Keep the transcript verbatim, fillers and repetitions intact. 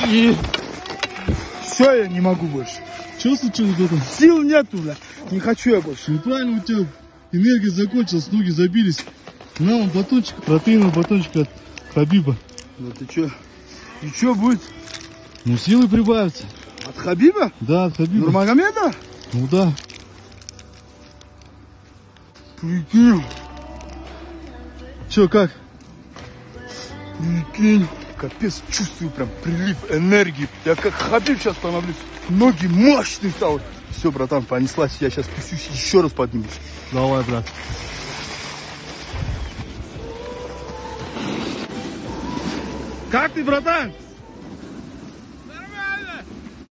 И... Все, я не могу больше. Что случилось, братан? Сил нету, бля. Не хочу я больше. Неправильно у тебя энергия закончилась, ноги забились. На, он батончик, протеиновый батончик от Хабиба. Да ты че? И че будет? Ну, силы прибавятся. От Хабиба? Да, от Хабиба. Нурмагомеда? Ну да. Прикинь. Че, как? Прикинь. Капец, чувствую прям прилив энергии. Я как Хабиб сейчас становлюсь. Ноги мощные стали. Все, братан, понеслась. Я сейчас пустюсь, еще раз поднимусь. Давай, брат. Как ты, братан?